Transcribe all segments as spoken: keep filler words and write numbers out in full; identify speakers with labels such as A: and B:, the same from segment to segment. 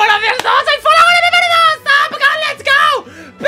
A: buenos días a todos, soy Fuego, bienvenidos a Pokémon Let's Go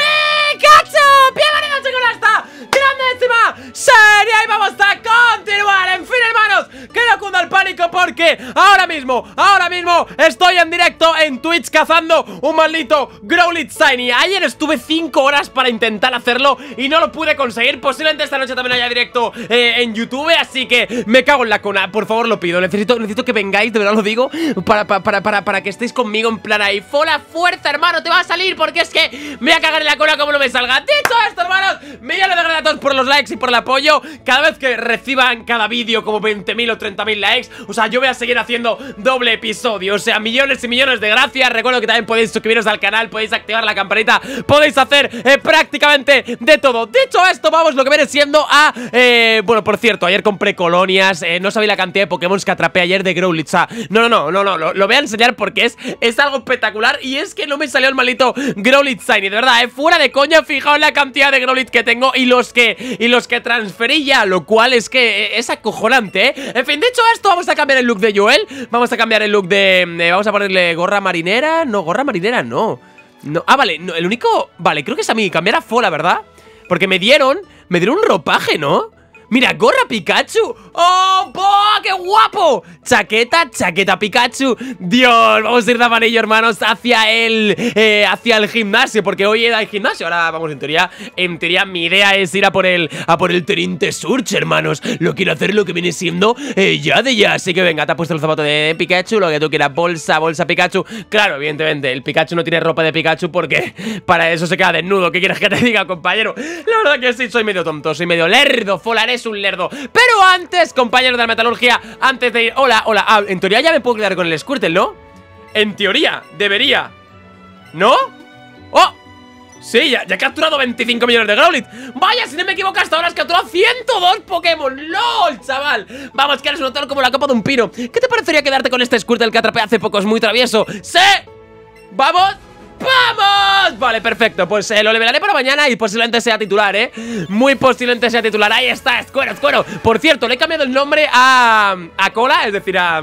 A: Pikachu. Bienvenidos chicos a esta grandísima serie. Y vamos a continuar, en fin hermanos, que no cunda el pánico porque ahora mismo, ahora mismo estoy en directo en Twitch cazando un maldito Growlithe Shiny. Ayer estuve cinco horas para intentar hacerlo y no lo pude conseguir. Posiblemente esta noche también haya directo eh, en YouTube, así que me cago en la cona. Por favor, lo pido, necesito, necesito que vengáis, de verdad lo digo, para, para, para, para, para que estéis conmigo en plan ahí. Fola, fuerza, hermano, te va a salir porque es que me voy a cagar en la cola como no me salga. Dicho esto, hermanos, millones de gracias a todos por los likes y por el apoyo. Cada vez que reciban cada vídeo como veinte mil o treinta mil likes, o sea, yo voy a seguir haciendo doble episodio. O sea, millones y millones de gracias. Recuerdo que también podéis suscribiros al canal, podéis activar la campanita, podéis hacer eh, prácticamente de todo. Dicho esto, vamos lo que viene siendo a... Eh, bueno, por cierto, ayer compré colonias, eh, no sabía la cantidad de Pokémon que atrapé ayer de Growlithe. O sea, no, no, no, no, no, lo, lo voy a enseñar porque es, es algo espectacular. Y es que no me salió el maldito Growlithe Shiny, de verdad, eh, fuera de coña. Fijaos la cantidad de Growlithe que tengo y los que, y los que transferí ya, lo cual es que eh, es acojonante, eh. En fin, dicho esto, vamos a cambiar el look de Joel. Vamos a cambiar el look de... Eh, vamos a ponerle gorra marinera. No, gorra marinera no, no. Ah, vale, no, el único... Vale, creo que es a mí, cambiar a Fola, ¿verdad? Porque me dieron, me dieron un ropaje, ¿no? Mira, gorra Pikachu. ¡Oh, boh, qué guapo! Chaqueta, chaqueta Pikachu. Dios, vamos a ir de amarillo, hermanos, hacia el eh, hacia el gimnasio, porque hoy era el gimnasio. Ahora vamos, en teoría, en teoría mi idea es ir a por el a por el Teniente Surge, hermanos. Lo quiero hacer lo que viene siendo eh, ya de ya. Así que venga, te has puesto el zapato de Pikachu, lo que tú quieras, bolsa, bolsa Pikachu. Claro, evidentemente, el Pikachu no tiene ropa de Pikachu porque para eso se queda desnudo. ¿Qué quieres que te diga, compañero? La verdad que sí, soy medio tonto, soy medio lerdo. Fola, eres un lerdo. Pero antes, compañeros de la metalurgia, antes de ir... Hola, hola, ah, en teoría ya me puedo quedar con el Squirtle, ¿no? En teoría, debería. ¿No? ¡Oh! Sí, ya, ya he capturado veinticinco millones de Growlithe. Vaya, si no me equivoco, hasta ahora has capturado ciento dos Pokémon. ¡Lol, chaval! Vamos, que eres un notable como la copa de un pino. ¿Qué te parecería quedarte con este Squirtle que atrapé hace poco? Es muy travieso. ¡Sí! ¡Vamos! ¡Vamos! Vale, perfecto, pues eh, lo levelaré para mañana y posiblemente sea titular, ¿eh? Muy posiblemente sea titular. Ahí está, Escuero, Escuero. Por cierto, le he cambiado el nombre a... A Cola, es decir, a...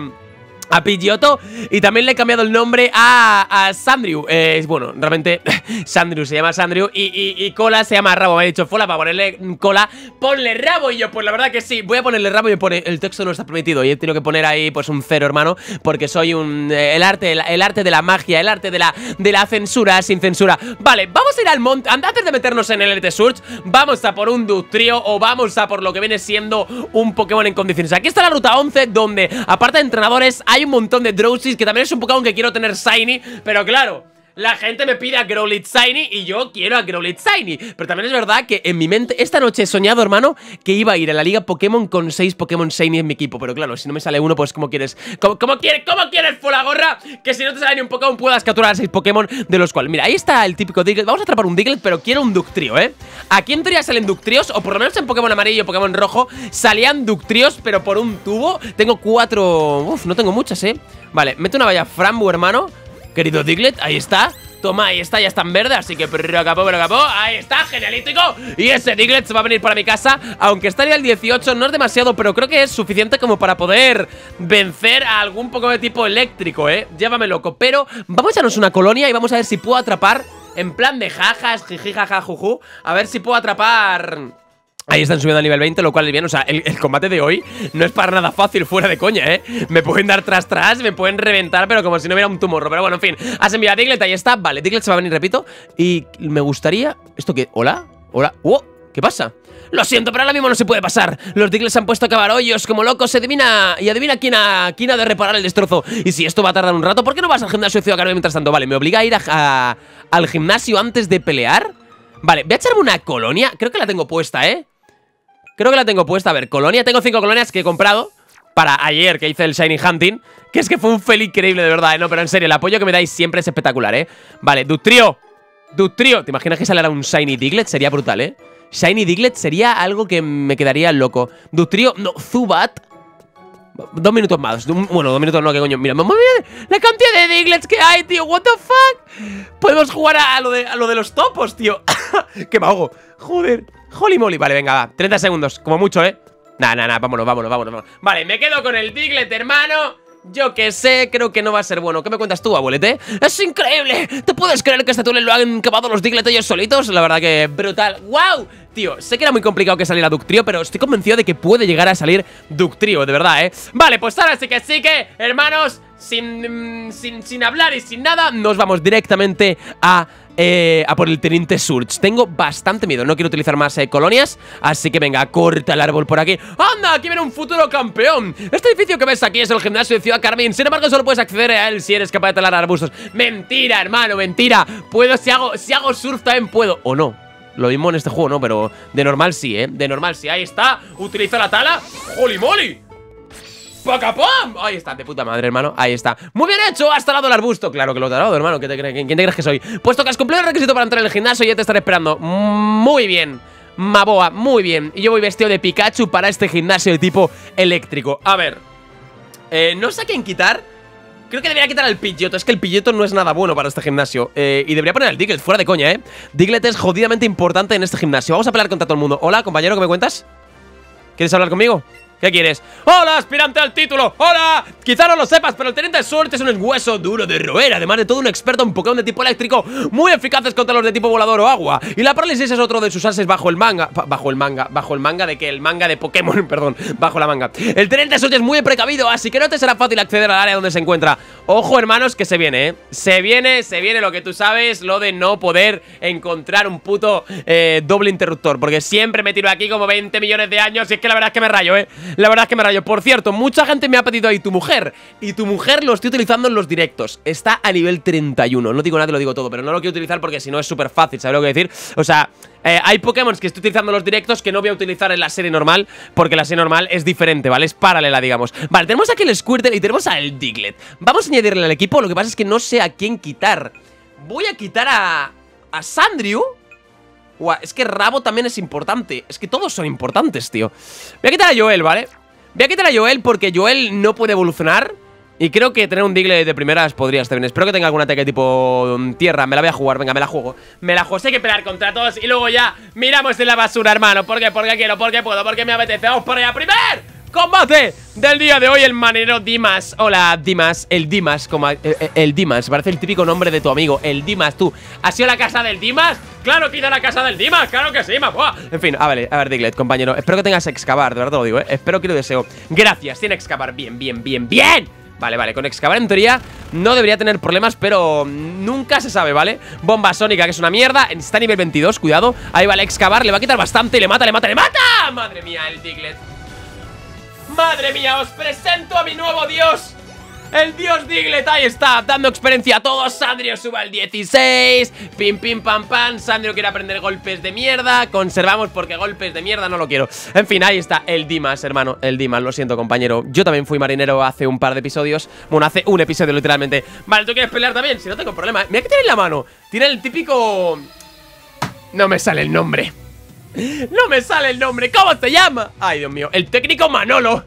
A: a Pidgeotto. Y también le he cambiado el nombre a, a Sandrew. Eh, bueno, realmente Sandrew se llama Sandrew y, y, y Cola se llama Rabo. Me ha dicho Fola para ponerle Cola, ponle Rabo. Y yo, pues la verdad que sí, voy a ponerle Rabo. Y me pone, el texto no está permitido. Y he tenido que poner ahí pues un cero, hermano, porque soy un... Eh, el arte el, el arte de la magia, el arte de la, de la censura sin censura. Vale, vamos a ir al monte. Antes de meternos en el Elite Surge, vamos a por un Dugtrio o vamos a por lo que viene siendo un Pokémon en condiciones. Aquí está la ruta once, donde aparte de entrenadores hay un montón de Drowsees, que también es un Pokémon que quiero tener Shiny. Pero claro, la gente me pide a Growlithe Shiny y yo quiero a Growlithe Shiny. Pero también es verdad que en mi mente esta noche he soñado, hermano, que iba a ir a la liga Pokémon con seis Pokémon Shiny en mi equipo. Pero claro, si no me sale uno, pues ¿cómo quieres? ¿Cómo, cómo quieres? ¿Cómo quieres, Folagorra? Que si no te sale ni un Pokémon puedas capturar a seis Pokémon, de los cuales, mira, ahí está el típico Diglett. Vamos a atrapar un Diglett, pero quiero un Dugtrio, ¿eh? Aquí en teoría salen Dugtrios, o por lo menos en Pokémon amarillo, Pokémon rojo salían Dugtrios, pero por un tubo. Tengo cuatro... Uf, no tengo muchas, ¿eh? Vale, mete una valla Frambu, hermano. Querido Diglett, ahí está. Toma, ahí está, ya está en verde, así que pero capó, pero capó. Ahí está, genialítico. Y ese Diglett se va a venir para mi casa. Aunque estaría el dieciocho, no es demasiado, pero creo que es suficiente como para poder vencer a algún Pokémon de tipo eléctrico, eh. Llévame loco, pero vamos a echarnos una colonia y vamos a ver si puedo atrapar, en plan de jajas, jiji, jaja, juju. A ver si puedo atrapar... Ahí están subiendo a nivel veinte, lo cual es bien. O sea, el, el combate de hoy no es para nada fácil, fuera de coña, ¿eh? Me pueden dar tras tras, me pueden reventar, pero como si no hubiera un tumorro. Pero bueno, en fin, has enviado a Diglett, ahí está. Vale, Diglett se va a venir, repito. Y me gustaría... ¿Esto qué? ¿Hola? ¿Hola? ¡Oh! ¿Qué pasa? Lo siento, pero ahora mismo no se puede pasar. Los Diglett se han puesto a cavar hoyos como locos. Se adivina... Y adivina quién ha, quién ha de reparar el destrozo. Y si esto va a tardar un rato, ¿por qué no vas al gimnasio de Ciudad Caroline mientras tanto? Vale, me obliga a ir a, a, al gimnasio antes de pelear. Vale, voy a echarme una colonia. Creo que la tengo puesta, ¿eh? Creo que la tengo puesta. A ver, colonia. Tengo cinco colonias que he comprado para ayer que hice el Shiny Hunting. Que es que fue un fail increíble, de verdad, ¿eh? No, pero en serio, el apoyo que me dais siempre es espectacular, ¿eh? Vale, Dugtrio. Dugtrio. ¿Te imaginas que saliera un Shiny Diglett? Sería brutal, ¿eh? Shiny Diglett sería algo que me quedaría loco. Dugtrio. No, Zubat. Dos minutos más. Bueno, dos minutos no, que coño. Mira, mira la cantidad de Digletts que hay, tío. What the fuck. Podemos jugar a, a, lo, de, a lo de los topos, tío. Que me ahogo. Joder. Holy moly. Vale, venga, va. treinta segundos. Como mucho, ¿eh? Nah, nah, nah. Vámonos, vámonos, vámonos. Vale, me quedo con el Diglett, hermano. Yo que sé, creo que no va a ser bueno. ¿Qué me cuentas tú, abuelete? ¡Es increíble! ¿Te puedes creer que este túnel lo han cavado los Diglett ellos solitos? La verdad que brutal. ¡Wow! Tío, sé que era muy complicado que saliera Dugtrio, pero estoy convencido de que puede llegar a salir Dugtrio, de verdad, ¿eh? Vale, pues ahora sí que sí que, hermanos, sin, sin, sin hablar y sin nada, nos vamos directamente a... Eh, a por el Teniente Surge. Tengo bastante miedo, no quiero utilizar más eh, colonias. Así que venga, corta el árbol por aquí. ¡Anda! Aquí viene un futuro campeón. Este edificio que ves aquí es el gimnasio de Ciudad Carmín. Sin embargo, solo puedes acceder a él si eres capaz de talar arbustos. Mentira, hermano, mentira. Puedo, si hago, si hago surf también puedo. O no. Lo mismo en este juego, ¿no? Pero de normal sí, ¿eh? De normal sí. Ahí está. Utiliza la tala. ¡Holy moly! ¡Pacapam! Ahí está, de puta madre, hermano. Ahí está. Muy bien hecho, has talado el arbusto. Claro que lo he talado, hermano. ¿Quién te, ¿Quién te crees que soy? Puesto que has cumplido el requisito para entrar en el gimnasio, ya te estaré esperando. Muy bien, Maboa, muy bien. Y yo voy vestido de Pikachu para este gimnasio de tipo eléctrico. A ver, eh, no sé a quién quitar. Creo que debería quitar al Pidgeotto. Es que el Pidgeotto no es nada bueno para este gimnasio. eh, Y debería poner al Diglett, fuera de coña, eh Diglett es jodidamente importante en este gimnasio. Vamos a pelear contra todo el mundo. Hola, compañero, ¿qué me cuentas? ¿Quieres hablar conmigo? ¿Qué quieres? ¡Hola, aspirante al título! ¡Hola! Quizá no lo sepas, pero el Teniente Surge es un hueso duro de roer. Además de todo, un experto en Pokémon de tipo eléctrico muy eficaces contra los de tipo volador o agua. Y la parálisis es otro de sus ases bajo el manga. Bajo el manga. ¿Bajo el manga de qué? El manga de Pokémon, perdón. Bajo la manga. El Teniente Surge es muy precavido, así que no te será fácil acceder al área donde se encuentra. Ojo, hermanos, que se viene, ¿eh? Se viene, se viene lo que tú sabes, lo de no poder encontrar un puto eh, doble interruptor. Porque siempre me tiro aquí como veinte millones de años y es que la verdad es que me rayo, ¿eh? La verdad es que me rayo. Por cierto, mucha gente me ha pedido ahí tu mujer. Y tu mujer lo estoy utilizando en los directos. Está a nivel treinta y uno. No digo nada, te lo digo todo, pero no lo quiero utilizar porque si no es súper fácil, ¿sabes lo que decir? O sea, eh, hay Pokémon que estoy utilizando en los directos que no voy a utilizar en la serie normal, porque la serie normal es diferente, ¿vale? Es paralela, digamos. Vale, tenemos aquí el Squirtle y tenemos al Diglett. Vamos a añadirle al equipo, lo que pasa es que no sé a quién quitar. Voy a quitar a... a Sandrew. Uah, es que Rabo también es importante. Es que todos son importantes, tío. Voy a quitar a Joel, ¿vale? Voy a quitar a Joel porque Joel no puede evolucionar. Y creo que tener un Diglett de primeras podría estar bien. Espero que tenga algún ataque tipo um, tierra. Me la voy a jugar, venga, me la juego. Me la juego, sé que pelear contra todos. Y luego ya miramos en la basura, hermano. ¿Por qué? Porque quiero, porque puedo, porque me apetece. Vamos por allá. ¡Primer combate del día de hoy! El marinero Dimas. Hola, Dimas. El Dimas, como el, el Dimas. Parece el típico nombre de tu amigo. El Dimas, tú. ¿Has ido a la casa del Dimas? ¡Claro que he ido a la casa del Dimas! ¡Claro que sí, mapoa! En fin, a ver, a ver, Diglett, compañero. Espero que tengas excavar, de verdad te lo digo, ¿eh? Espero que lo deseo. Gracias, tiene excavar. Bien, bien, bien, bien. Vale, vale, con excavar en teoría no debería tener problemas, pero nunca se sabe, ¿vale? Bomba sónica, que es una mierda. Está a nivel veintidós, cuidado. Ahí vale, excavar, le va a quitar bastante. Le mata, le mata, le mata. Madre mía, el Diglett. Madre mía, os presento a mi nuevo dios, el dios Diglett. Ahí está, dando experiencia a todos. Sandrio sube al dieciséis. Pim, pim, pam, pam. Sandrio quiere aprender golpes de mierda. Conservamos porque golpes de mierda no lo quiero. En fin, ahí está, el Dimas, hermano. El Dimas, lo siento, compañero. Yo también fui marinero hace un par de episodios. Bueno, hace un episodio, literalmente. Vale, ¿tú quieres pelear también? Si no tengo problema. Mira que tiene en la mano. Tiene el típico... No me sale el nombre. No me sale el nombre. ¿Cómo se llama? Ay, Dios mío. El técnico Manolo.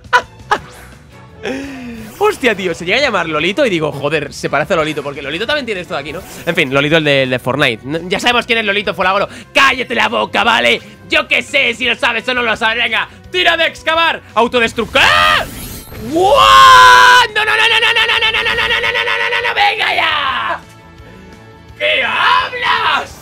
A: Hostia, tío, se llega a llamar Lolito y digo, joder, se parece a Lolito, porque Lolito también tiene esto de aquí, ¿no? En fin, Lolito el de, el de Fortnite. Ya sabemos quién es Lolito Folagoro. ¡Cállate la boca, vale! Yo qué sé si lo sabes o no lo sabes. Venga, tira de excavar. Autodestructor. ¡What! ¡No, no, no, no, no, no, no, no, no, no, no, no, no, no, no, no! ¡Venga ya! ¿Qué hablas?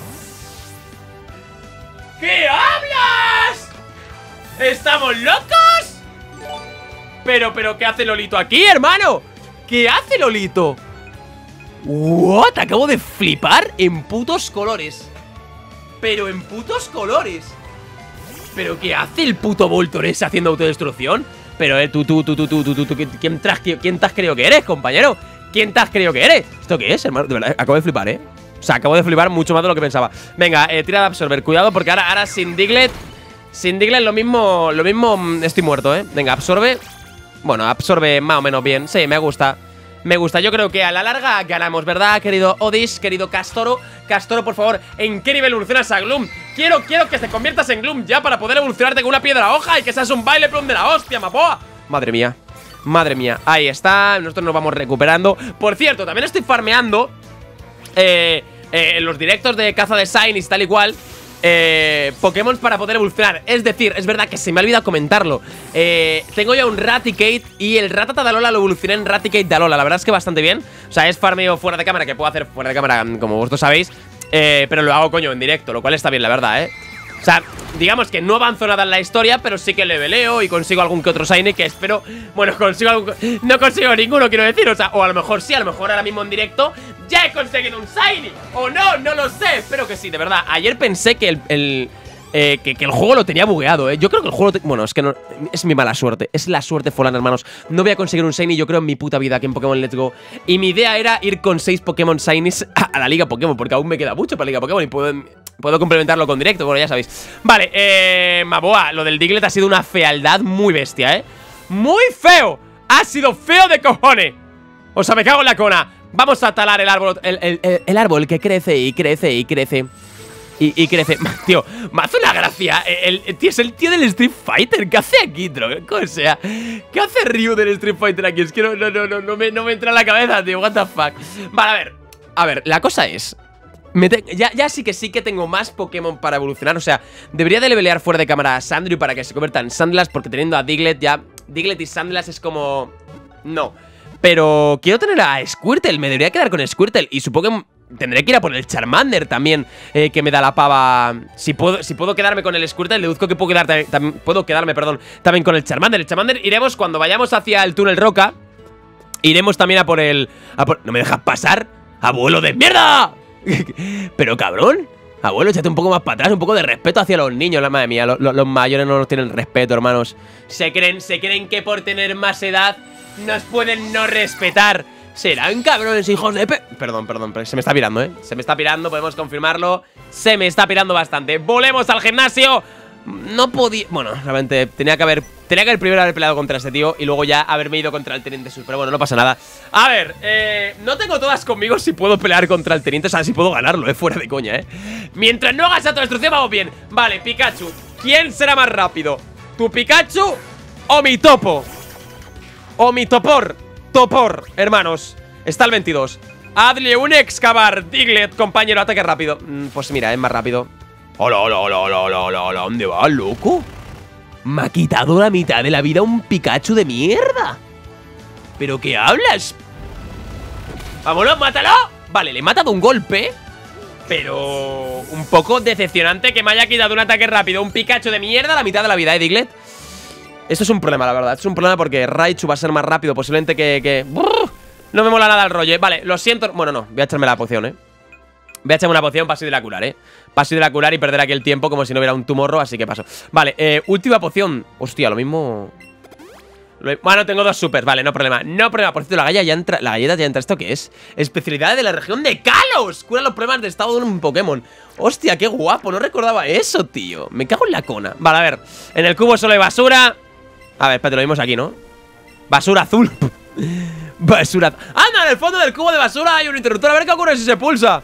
A: ¿Qué hablas? ¿Estamos locos? Pero, pero, ¿qué hace Lolito aquí, hermano? ¿Qué hace Lolito? What? Acabo de flipar en putos colores. Pero en putos colores. ¿Pero qué hace el puto Voltorese haciendo autodestrucción? Pero, eh, tú, tú, tú, tú, tú, tú, tú, ¿quién te has, quién te has creído que eres, compañero? ¿Quién te has creído que eres? ¿Esto qué es, hermano? De verdad, acabo de flipar, ¿eh? O sea, acabo de flipar mucho más de lo que pensaba. Venga, eh, tira de absorber. Cuidado porque ahora, ahora sin Diglett Sin Diglett lo mismo, lo mismo estoy muerto, ¿eh? Venga, absorbe. Bueno, absorbe más o menos bien. Sí, me gusta. Me gusta. Yo creo que a la larga ganamos, ¿verdad, querido Odis? Querido Castoro. Castoro, por favor, ¿en qué nivel evolucionas a Gloom? Quiero, quiero que te conviertas en Gloom ya para poder evolucionarte con una piedra hoja y que seas un baile plum de la hostia, mapoa. Madre mía. Madre mía. Ahí está. Nosotros nos vamos recuperando. Por cierto, también estoy farmeando Eh... Eh, en los directos de caza de Shinies tal y cual. eh, Pokémon para poder evolucionar. Es decir, es verdad que se me ha olvidado comentarlo. eh, Tengo ya un Raticate y el Rattata de Alola lo evolucioné en Raticate de Alola. La verdad es que bastante bien. O sea, es farmeo fuera de cámara, que puedo hacer fuera de cámara, como vosotros sabéis, eh, pero lo hago, coño, en directo, lo cual está bien, la verdad, eh o sea, digamos que no avanzo nada en la historia, pero sí que leveleo y consigo algún que otro Shiny que espero... Bueno, consigo algún... No consigo ninguno, quiero decir, o sea, o a lo mejor sí, a lo mejor ahora mismo en directo ya he conseguido un Shiny. O no, no lo sé, espero que sí, de verdad. Ayer pensé que el... el eh, que, que el juego lo tenía bugueado, eh Yo creo que el juego... Bueno, es que no... Es mi mala suerte, es la suerte Falan, hermanos. No voy a conseguir un Shiny, yo creo, en mi puta vida aquí en Pokémon Let's Go. Y mi idea era ir con seis Pokémon Shinies a, a la Liga Pokémon, porque aún me queda mucho para la Liga Pokémon y puedo... Puedo complementarlo con directo, bueno, ya sabéis. Vale, eh, Maboa, lo del Diglett ha sido una fealdad muy bestia, ¿eh? ¡Muy feo! ¡Ha sido feo de cojones! O sea, me cago en la cona. Vamos a talar el árbol, el, el, el, el árbol que crece y crece y crece Y, y crece. Tío, me hace una gracia. El, el tío es el tío del Street Fighter. ¿Qué hace aquí, tro? O sea, ¿qué hace Ryu del Street Fighter aquí? Es que no, no, no, no, no, me, no me entra en la cabeza, tío. What the fuck. Vale, a ver. A ver, la cosa es... Me ya, ya sí que sí que tengo más Pokémon para evolucionar. O sea, debería de levelear fuera de cámara a Sandrew para que se convierta en Sandlass, porque teniendo a Diglett ya... Diglett y Sandlass es como... No. Pero quiero tener a Squirtle. Me debería quedar con Squirtle. Y supongo que tendré que ir a por el Charmander también, eh, que me da la pava. Si puedo, si puedo quedarme con el Squirtle, deduzco que puedo, quedar, también, también, puedo quedarme, perdón, también con el Charmander. El Charmander iremos cuando vayamos hacia el túnel Roca. Iremos también a por el... A por, ¿no me dejas pasar? ¡Abuelo de mierda! Pero cabrón, abuelo, échate un poco más para atrás, un poco de respeto hacia los niños. La madre mía, lo, lo, los mayores no nos tienen respeto, hermanos. Se creen, se creen que por tener más edad nos pueden no respetar. Serán cabrones, hijos de pe... Perdón, perdón, se me está pirando, eh Se me está pirando, podemos confirmarlo. Se me está pirando bastante. Volvemos al gimnasio. No podía... Bueno, realmente tenía que haber... Tenía que haber primero haber peleado contra este tío y luego ya haberme ido contra el Teniente Sus. Pero bueno, no pasa nada. A ver, eh, no tengo todas conmigo si puedo pelear contra el Teniente. O sea, si puedo ganarlo, eh, fuera de coña, eh Mientras no hagas autodestrucción, vamos bien. Vale, Pikachu, ¿quién será más rápido? ¿Tu Pikachu o mi Topo? O mi Topor. Topor, hermanos. Está el veintidós. Hazle un excavar, Diglett, compañero, ataque rápido. mm, Pues mira, es más rápido. Hola, hola, hola, hola, hola, hola, hola. ¿Dónde va, loco? Me ha quitado la mitad de la vida un Pikachu de mierda. ¿Pero qué hablas? ¡Vámonos, mátalo! Vale, le he matado un golpe, pero un poco decepcionante que me haya quitado un ataque rápido un Pikachu de mierda a la mitad de la vida, ¿eh, Diglett? Esto es un problema, la verdad. Es un problema porque Raichu va a ser más rápido posiblemente que... que... No me mola nada el rollo, ¿eh? Vale, lo siento. Bueno, no, voy a echarme la poción, ¿eh? Voy a echarme una poción para así de la curar, ¿eh? Para así de la curar y perder aquí el tiempo como si no hubiera un tumorro, así que paso. Vale, eh, última poción. Hostia, lo mismo... Lo... Bueno, tengo dos supers, vale, no problema. No problema, por cierto, la galleta ya entra. La galleta ya entra, ¿esto qué es? Especialidad de la región de Kalos. Cura los problemas de estado de un Pokémon. Hostia, qué guapo, no recordaba eso, tío. Me cago en la cona. Vale, a ver, en el cubo solo hay basura. A ver, espérate, lo vimos aquí, ¿no? Basura azul. Basura. ¡Anda! En el fondo del cubo de basura hay un interruptor. A ver qué ocurre si se pulsa.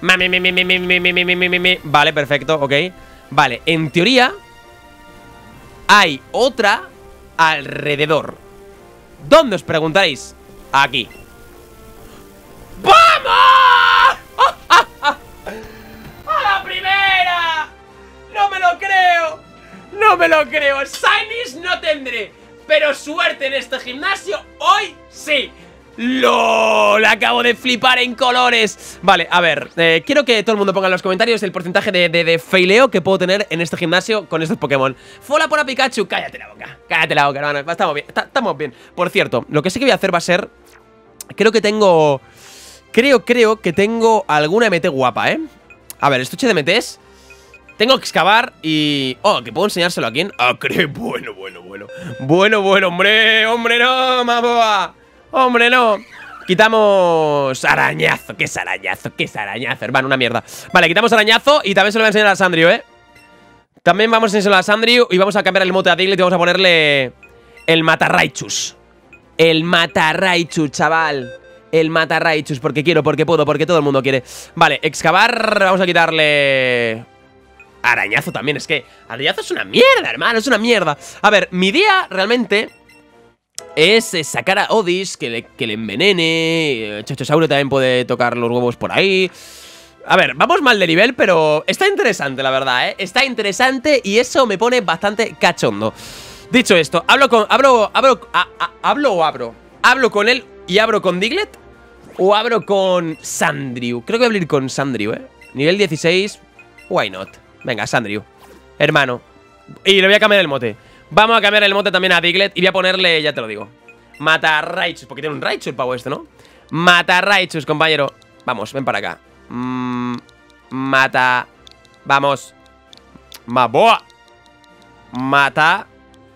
A: Vale, perfecto, ok. Vale, en teoría hay otra alrededor. ¿Dónde os preguntaréis? Aquí. ¡Vamos! ¡A la primera! ¡No me lo creo! ¡No me lo creo! Shinies no tendré, pero suerte en este gimnasio hoy sí. ¡Lol! Acabo de flipar en colores. Vale, a ver, eh, quiero que todo el mundo ponga en los comentarios el porcentaje de, de, de faileo que puedo tener en este gimnasio con estos Pokémon. Fola por a Pikachu, cállate la boca. Cállate la boca, hermano, estamos bien, estamos bien. Por cierto, lo que sí que voy a hacer va a ser... Creo que tengo... Creo, creo que tengo alguna M T guapa, ¿eh? A ver, estuche de M Ts. Tengo que excavar y... Oh, que puedo enseñárselo a quién. Ah, creo, bueno, bueno, bueno. Bueno, bueno, hombre, hombre, no, maboa. Hombre, no. Quitamos arañazo. ¿Qué es arañazo? ¿Qué es arañazo, hermano? Una mierda. Vale, quitamos arañazo y también se lo voy a enseñar a Sandrew, ¿eh? También vamos a enseñarlo a Sandrew y vamos a cambiar el mote a Diglett y vamos a ponerle... El Matarraichus. El Matarraichus, chaval. El Matarraichus, porque quiero, porque puedo, porque todo el mundo quiere. Vale, excavar, vamos a quitarle... Arañazo también, es que arañazo es una mierda, hermano, es una mierda. A ver, mi idea realmente... Es eh, sacar a Odis, que le, que le envenene. Chachosaurus también puede tocar los huevos por ahí. A ver, vamos mal de nivel, pero está interesante, la verdad, ¿eh? Está interesante y eso me pone bastante cachondo. Dicho esto, hablo con... Hablo... Hablo... A, a, ¿Hablo o abro? ¿Hablo con él y abro con Diglett? ¿O abro con Sandrew? Creo que voy a abrir con Sandrew, ¿eh? Nivel dieciséis. Why not? Venga, Sandrew. Hermano. Y le voy a cambiar el mote. Vamos a cambiar el mote también a Diglett. Y voy a ponerle, ya te lo digo, Mata Raichus, porque tiene un Raichu el pavo este, ¿no? Mata Raichus, compañero. Vamos, ven para acá. mm, Mata. Vamos. Maboa. Mata.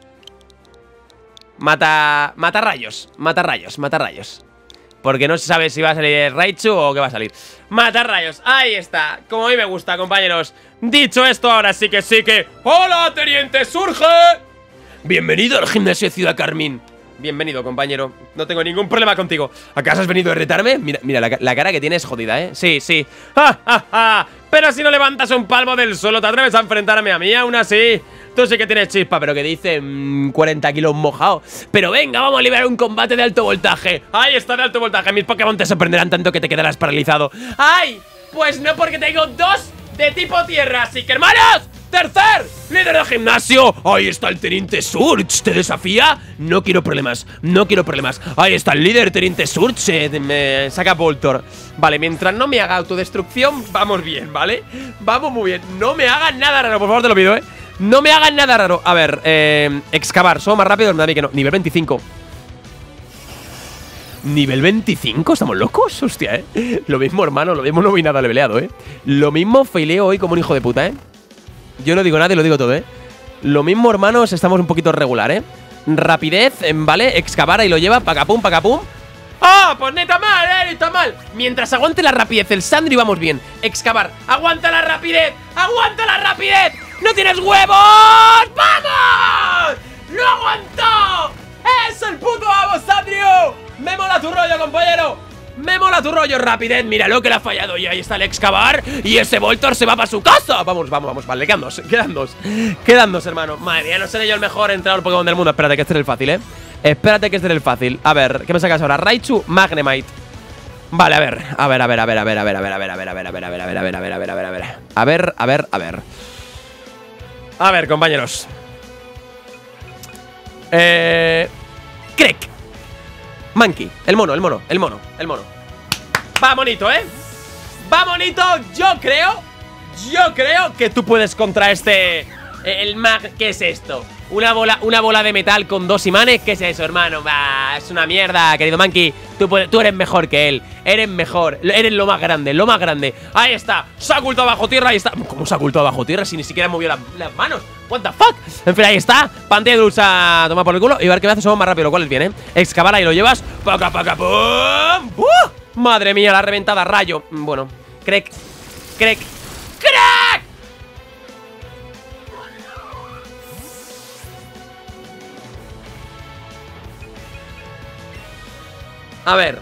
A: Mata. Mata rayos. Mata rayos, mata rayos. Porque no se sabe si va a salir Raichu o qué va a salir. Mata rayos, ahí está. Como a mí me gusta, compañeros. Dicho esto, ahora sí que sí que... ¡Hola, teniente Surge! Bienvenido al gimnasio de Ciudad Carmín. Bienvenido, compañero. No tengo ningún problema contigo. ¿Acaso has venido a retarme? Mira, mira la, la cara que tienes jodida, ¿eh? Sí, sí. ¡Ja, ja, ja! Pero si no levantas un palmo del suelo, ¿te atreves a enfrentarme a mí aún así? Tú sí que tienes chispa, pero que dice mmm, cuarenta kilos mojado. Pero venga, vamos a liberar un combate de alto voltaje. Ahí está, de alto voltaje. Mis Pokémon te sorprenderán tanto que te quedarás paralizado. ¡Ay! Pues no, porque tengo dos de tipo tierra. Así que, hermanos, tercer líder del gimnasio. Ahí está el teniente Surge. ¿Te desafía? No quiero problemas. No quiero problemas. Ahí está el líder, teniente Surge. Eh, me saca Voltor. Vale, mientras no me haga autodestrucción, vamos bien, ¿vale? Vamos muy bien. No me hagan nada raro, por favor, te lo pido, ¿eh? No me hagan nada raro. A ver, eh, excavar. ¿Somos más rápidos? Me da a mí que no. Nivel veinticinco. ¿Nivel veinticinco? ¿Estamos locos? Hostia, ¿eh? Lo mismo, hermano. Lo mismo no voy nada leveleado, ¿eh? Lo mismo faileo hoy como un hijo de puta, ¿eh? Yo no digo nada y lo digo todo, ¿eh? Lo mismo, hermanos. Estamos un poquito regular, ¿eh? Rapidez, ¿vale? Excavar y lo lleva. Pacapum, pacapum. ¡Ah! Pues ni tan mal, ¿eh? Ni tan mal. Mientras aguante la rapidez el Sandrew, vamos bien. Excavar. ¡Aguanta la rapidez! ¡Aguanta la rapidez! ¡No tienes huevos! ¡Vamos! ¡Lo aguanto! ¡Es el puto amo, Sandrew! ¡Me mola tu rollo, compañero! ¡Me mola tu rollo! Rapidez, míralo que le ha fallado. Y ahí está el excavar. Y ese Voltor se va para su casa. Vamos, vamos, vamos. Vale, quedan dos. Quedan dos. Quedan dos, hermano. Madre mía, no seré yo el mejor entrenador Pokémon del mundo. Espérate, que este es el fácil, ¿eh? Espérate, que este es el fácil. A ver, ¿qué me sacas ahora? Raichu, Magnemite. Vale, a ver. A ver, a ver, a ver, a ver, a ver, a ver, a ver, a ver, a ver, a ver, a ver, a ver, a ver, a ver, a ver, a ver, a ver. A ver, a ver, a ver. A ver, compañeros. Eh... Crack. Monkey. El mono, el mono, el mono, el mono. Va bonito, ¿eh? Va bonito. Yo creo, yo creo que tú puedes contra este... El mag... ¿Qué es esto? Una bola, una bola de metal con dos imanes. ¿Qué es eso, hermano? Bah, es una mierda, querido Monkey. Tú, puedes, tú eres mejor que él. Eres mejor. Eres lo más grande, lo más grande. Ahí está. Se ha ocultado bajo tierra. Ahí está. ¿Cómo se ha ocultado bajo tierra si ni siquiera movió la, las manos? What the fuck. En fin, ahí está. Pantalla de luz a tomar por el culo. Y a ver qué me hace. Somos más rápido, lo cual es bien, ¿eh? Excavar ahí lo llevas. Paca, paca, pum. ¡Uh! Madre mía, la reventada. Rayo. Bueno. Crack. Crack. Crack. A ver.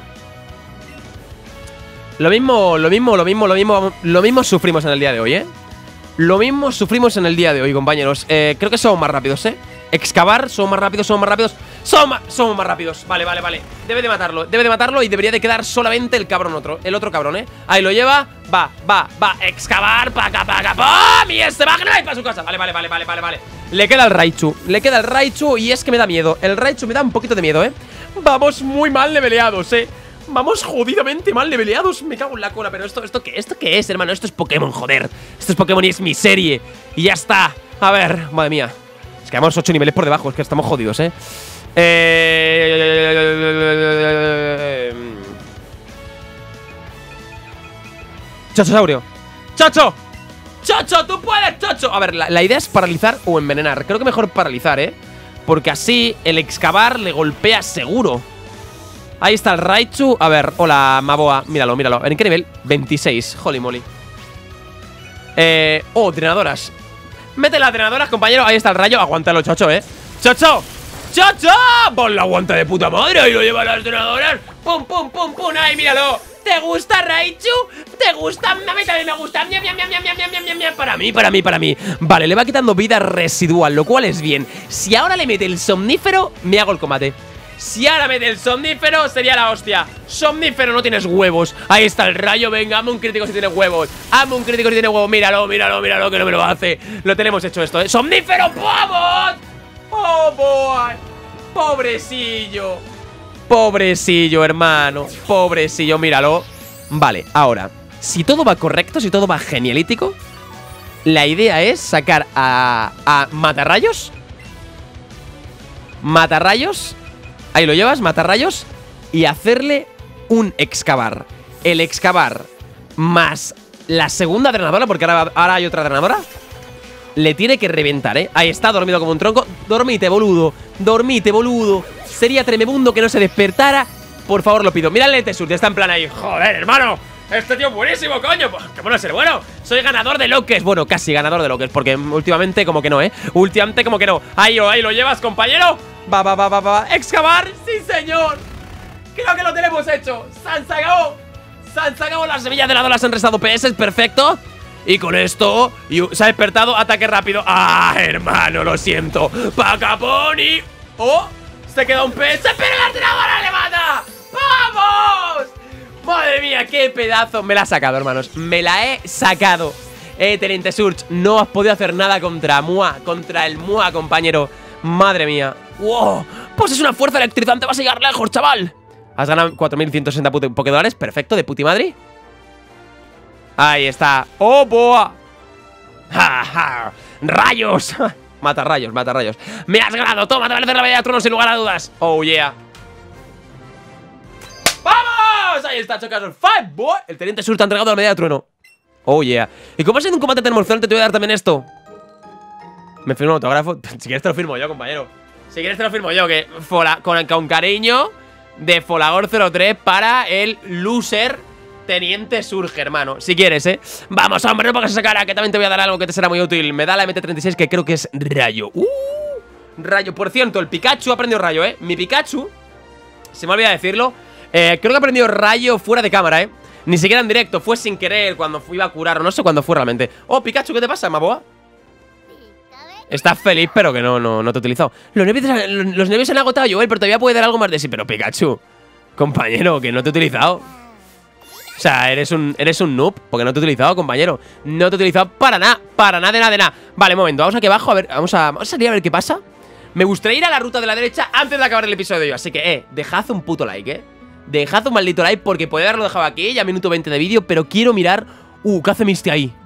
A: Lo mismo, lo mismo, lo mismo, lo mismo, lo mismo sufrimos en el día de hoy, ¿eh? Lo mismo sufrimos en el día de hoy, compañeros. eh, Creo que somos más rápidos, ¿eh? Excavar, somos más rápidos, somos más rápidos. Somos más, somos más rápidos, vale, vale, vale. Debe de matarlo, debe de matarlo y debería de quedar solamente el cabrón otro. El otro cabrón, ¿eh? Ahí lo lleva, va, va, va. Excavar, paca, paca, pum. Y este Magnemite para su casa, vale, vale, vale, vale, vale, vale. Le queda el Raichu, le queda el Raichu. Y es que me da miedo, el Raichu me da un poquito de miedo, ¿eh? Vamos muy mal leveleados, ¿eh? Vamos jodidamente mal leveleados. Me cago en la cola, pero esto, ¿esto qué? ¿Esto qué es, hermano? Esto es Pokémon, joder. Esto es Pokémon y es mi serie. Y ya está. A ver, madre mía. Es que vamos ocho niveles por debajo. Es que estamos jodidos, ¿eh? Eh... Chachosaurio. ¡Chacho! ¡Chacho! ¡Tú puedes, Chacho! A ver, la, la idea es paralizar o envenenar. Creo que mejor paralizar, ¿eh? Porque así el excavar le golpea seguro. Ahí está el Raichu. A ver, hola, Maboa. Míralo, míralo. ¿En qué nivel? veintiséis. Holy moly. Eh... Oh, drenadoras. Mete las drenadoras, compañero. Ahí está el rayo. Aguántalo, Chacho, ¿eh? ¡Chacho! ¡Chacho! Pon la aguanta de puta madre y lo lleva a las drenadoras. ¡Pum, pum, pum, pum! ¡Ahí, míralo! ¿Te gusta, Raichu? ¿Te gusta? A mí también me gusta. Miam, miam, miam, miam, miam, miam, miam, miam. Para mí, para mí, para mí. Vale, le va quitando vida residual, lo cual es bien. Si ahora le mete el somnífero, me hago el combate. Si ahora mete el somnífero, sería la hostia. Somnífero, no tienes huevos. Ahí está el rayo, venga, hazme un crítico si tiene huevos. Hazme un crítico si tiene huevos, míralo, míralo, míralo, que no me lo hace. Lo tenemos hecho esto, ¿eh? ¡Somnífero, vamos! ¡Oh, boy! Pobrecillo. Pobrecillo, hermano. Pobrecillo, míralo. Vale, ahora, si todo va correcto, si todo va genialítico, la idea es sacar a, a Matarrayos. Matarrayos. Ahí lo llevas, Matarrayos. Y hacerle un excavar. El excavar más la segunda drenadora, porque ahora, ahora hay otra drenadora. Le tiene que reventar, ¿eh? Ahí está, dormido como un tronco. Dormite, boludo. Dormite, boludo. Sería tremebundo que no se despertara. Por favor, lo pido. Mira el Tesur, está en plan ahí. Joder, hermano. Este tío es buenísimo, coño. ¿Qué bueno ser bueno? Soy ganador de Lokes. Bueno, casi ganador de Lokes, porque últimamente como que no, ¿eh? Últimamente como que no. Ahí, ahí lo llevas, compañero. Va, va, va, va, va. Excavar, sí, señor. Creo que lo tenemos hecho. Se han sacado. Se han sacado las semillas de la dola. Se han restado P S, perfecto. Y con esto y se ha despertado. Ataque rápido. Ah, hermano, lo siento. Pacaponi. Oh, se queda un P S, pero la trabara le mata. ¡Vamos! Madre mía, qué pedazo. Me la ha sacado, hermanos. Me la he sacado. Eh, Teniente Surge, no has podido hacer nada contra Mua. Contra el Mua, compañero. Madre mía. ¡Wow! Pues es una fuerza electrizante. Vas a llegar lejos, chaval. Has ganado cuatro mil ciento sesenta Pokédólares. Perfecto, de puti madre. Ahí está. ¡Oh, boa! ¡Ja, ja! ¡Rayos! Mata rayos, mata rayos. ¡Me has ganado! ¡Toma, te va a hacer la medalla de trono sin lugar a dudas! ¡Oh, yeah! ¡Vamos! Ahí está, chocas el five, boy. El Teniente Sur te ha entregado la medalla de trueno. Oh, yeah. Y como ha sido un combate tan emocionante, te voy a dar también esto. Me firmo un autógrafo. Si quieres te lo firmo yo, compañero. Si quieres te lo firmo yo, que fola, con, con cariño de Folagor cero tres para el loser Teniente Surge, hermano. Si quieres, ¿eh? Vamos, hombre, no pongas esa cara, que también te voy a dar algo que te será muy útil. Me da la M T treinta y seis, que creo que es rayo. ¡Uh! Rayo. Por cierto, el Pikachu ha aprendido rayo, ¿eh? Mi Pikachu, se me olvida decirlo, eh, creo que ha aprendido rayo fuera de cámara, ¿eh? Ni siquiera en directo, fue sin querer cuando fui a curar, o no sé cuándo fue realmente. Oh, Pikachu, ¿qué te pasa, Maboa? Estás feliz, pero que no, no, no te he utilizado. Los nervios, los nervios se han agotado, Joel, pero todavía puede dar algo más de sí. Pero Pikachu, compañero, que no te he utilizado. O sea, eres un, eres un noob, porque no te he utilizado, compañero. No te he utilizado para nada, para nada, de nada, de nada. Vale, momento, vamos aquí abajo, a ver, vamos a, vamos a salir a ver qué pasa. Me gustaría ir a la ruta de la derecha antes de acabar el episodio de hoy. Así que, eh, dejad un puto like, eh. Dejad un maldito like, porque podría haberlo dejado aquí, ya minuto veinte de vídeo, pero quiero mirar. Uh, ¿qué hace Misty ahí?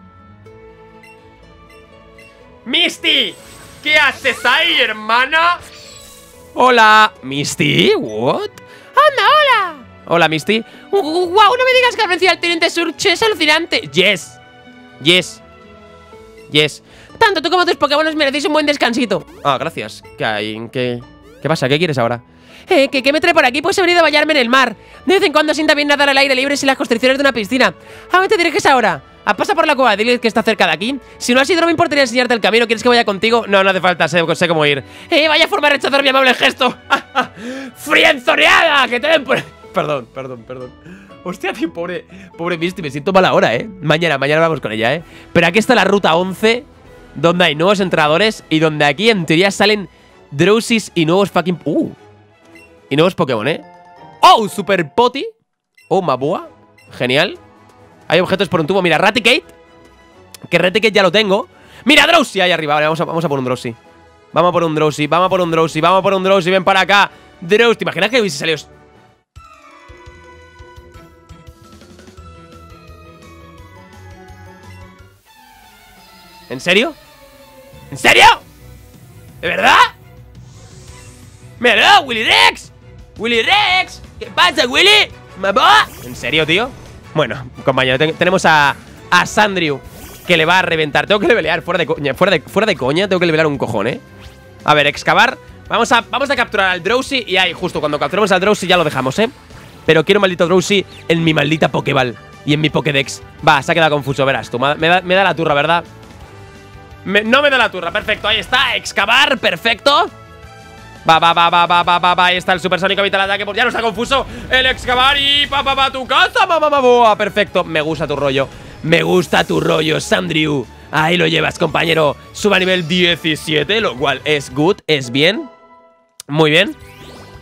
A: ¡Misty! ¿Qué haces ahí, hermana? Hola, Misty, ¿what?
B: ¡Anda, hola!
A: Hola, Misty.
B: Uh, uh, ¡Wow! No me digas que ha vencido al Teniente Surge, es alucinante.
A: Yes. Yes. Yes.
B: Tanto tú como tus Pokémon merecéis un buen descansito.
A: Ah, gracias. ¿Qué hay? ¿Qué, ¿Qué pasa? ¿Qué quieres ahora?
B: Eh, ¿qué, ¿qué me trae por aquí? Pues he venido a bañarme en el mar. De vez en cuando sienta bien nadar al aire libre sin las constricciones de una piscina. ¿A dónde te diriges ahora? ¿A pasa por la cueva de Lilith que está cerca de aquí? Si no has ido, no me importaría enseñarte el camino. ¿Quieres que vaya contigo? No, no hace falta, sé, sé cómo ir. Eh, vaya forma de rechazar mi amable gesto. ¡Frienzoneada! Que te den por... Perdón, perdón, perdón. Hostia, tío, pobre, pobre Misty, me siento mal ahora, ¿eh? Mañana, mañana vamos con ella, ¿eh? Pero aquí está la ruta once, donde hay nuevos entrenadores y donde aquí, en teoría, salen Drowsys y nuevos fucking... ¡Uh! Y nuevos Pokémon, ¿eh? ¡Oh! Super Poti. ¡Oh, Maboa! Genial. Hay objetos por un tubo. Mira, Raticate. Que Raticate ya lo tengo. Mira, Drowsy ahí arriba. Vale, vamos a, vamos a por un Drowsy. Vamos a por un Drowsy. Vamos a por un Drowsy. Vamos a por un Drowsy. Ven para acá. Drowsy. ¿Te imaginas que hubiese salido? ¿En serio? ¿En serio? ¿De verdad? ¡Míralo! ¡Willy Rex! ¡Willy Rex! ¿Qué pasa, Willy? ¿Maboa? ¿En serio, tío? Bueno, compañero, te tenemos a, a Sandrew, que le va a reventar. Tengo que levelear, fuera de coña, fuera de, fuera de coña, tengo que levelear un cojón, ¿eh? A ver, excavar. Vamos a, vamos a capturar al Drowsy. Y ahí, justo cuando capturemos al Drowsy ya lo dejamos, ¿eh? Pero quiero un maldito Drowsy en mi maldita Pokéball y en mi Pokédex. Va, se ha quedado confuso, verás tú. Me da, me da la turra, ¿verdad? Me, no me da la turra, perfecto, ahí está. Excavar, perfecto. Va, va, va, va, va, va, va, va. Ahí está el supersónico vital ataque. Pues ya no está confuso. El excavar y pa, pa, pa, tu casa, mamá, mamá. Perfecto. Me gusta tu rollo. Me gusta tu rollo, Sandrew. Ahí lo llevas, compañero. Suba a nivel diecisiete, lo cual es good, es bien. Muy bien.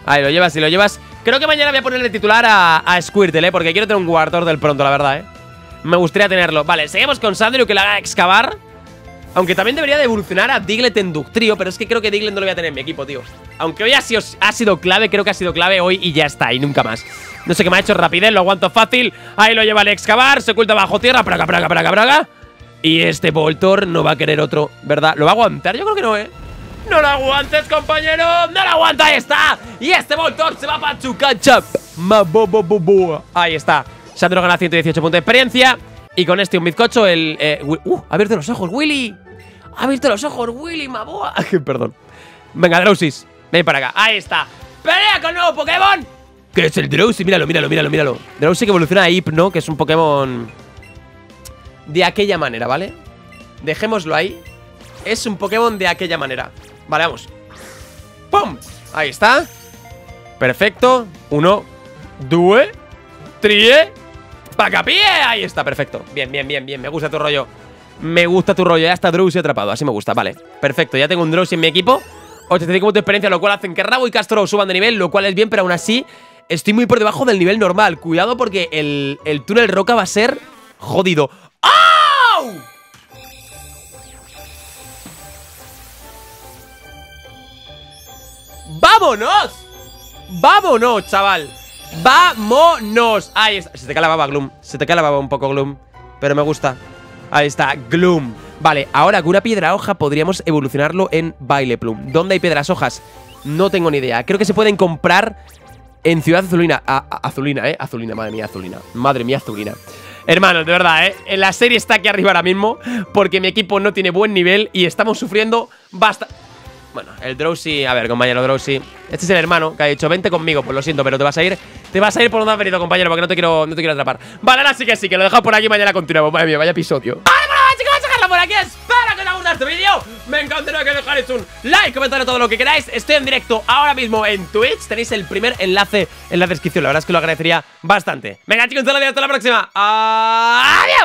B: Ahí lo llevas y lo llevas. Creo que mañana voy a ponerle titular a, a Squirtle, ¿eh? Porque quiero tener un Wartortle del pronto, la verdad, ¿eh? Me gustaría tenerlo. Vale, seguimos con Sandrew, que la haga excavar. Aunque también debería de evolucionar a Diglett en Ductrio, pero es que creo que Diglett no lo voy a tener en mi equipo, tío. Aunque hoy ha sido, ha sido clave, creo que ha sido clave hoy y ya está, y nunca más. No sé qué me ha hecho rapidez, lo aguanto fácil. Ahí lo lleva el excavar, se oculta bajo tierra, praga, praga, praga, praga. Y este Voltor no va a querer otro, ¿verdad? ¿Lo va a aguantar? Yo creo que no, ¿eh? ¡No lo aguantes, compañero! ¡No lo aguanta! ¡Ahí está! Y este Voltor se va para su cancha. Ahí está. Sandro gana ciento dieciocho puntos de experiencia. Y con este un bizcocho, el... Eh, ¡Uh! ¡Ha abierto los ojos, Willy! ¡Ha abierto los ojos, Willy, maboa! Perdón. Venga, Drowsys, ven para acá. Ahí está. ¡Pelea con nuevo Pokémon! ¿Qué es el Drowsy? Míralo, míralo, míralo, míralo. Drowsy que evoluciona a Hypno, que es un Pokémon de aquella manera, ¿vale? Dejémoslo ahí. Es un Pokémon de aquella manera. Vale, vamos. ¡Pum! Ahí está. Perfecto. Uno, due, trie, pacapié. Ahí está, perfecto. Bien, bien, bien, bien. Me gusta tu rollo. Me gusta tu rollo. Ya está Drowsy atrapado. Así me gusta, vale. Perfecto, ya tengo un Drowsy en mi equipo. ochenta y cinco puntos de experiencia, lo cual hacen que Rabo y Castro suban de nivel, lo cual es bien, pero aún así estoy muy por debajo del nivel normal. Cuidado porque el, el túnel roca va a ser jodido. ¡Oh! ¡Vámonos! ¡Vámonos, chaval! ¡Vámonos! Ahí está. Se te cae la baba, Gloom. Se te cae la baba un poco, Gloom. Pero me gusta. Ahí está, Gloom. Vale, ahora con una piedra hoja podríamos evolucionarlo en Vileplume. ¿Dónde hay piedras hojas? No tengo ni idea. Creo que se pueden comprar en Ciudad Azulina. A, a, azulina, ¿eh? Azulina, madre mía, Azulina. Madre mía, Azulina. Hermanos, de verdad, ¿eh? La serie está aquí arriba ahora mismo porque mi equipo no tiene buen nivel y estamos sufriendo bastante. Bueno, el Drowsy, a ver, compañero Drowsy. Este es el hermano que ha dicho, vente conmigo. Pues lo siento, pero te vas a ir. Te vas a ir por donde has venido, compañero, porque no te quiero, no te quiero atrapar. Vale, ahora sí que sí, que lo he dejado por aquí. Mañana continuamos. Madre mía, vaya episodio. Vale, bueno, chicos, vamos a dejarlo por aquí. Espero que os haya gustado este vídeo. Me encantaría que dejarais un like, comentario, todo lo que queráis. Estoy en directo ahora mismo en Twitch. Tenéis el primer enlace en la descripción. La verdad es que lo agradecería bastante. Venga, chicos, hasta la próxima. Adiós.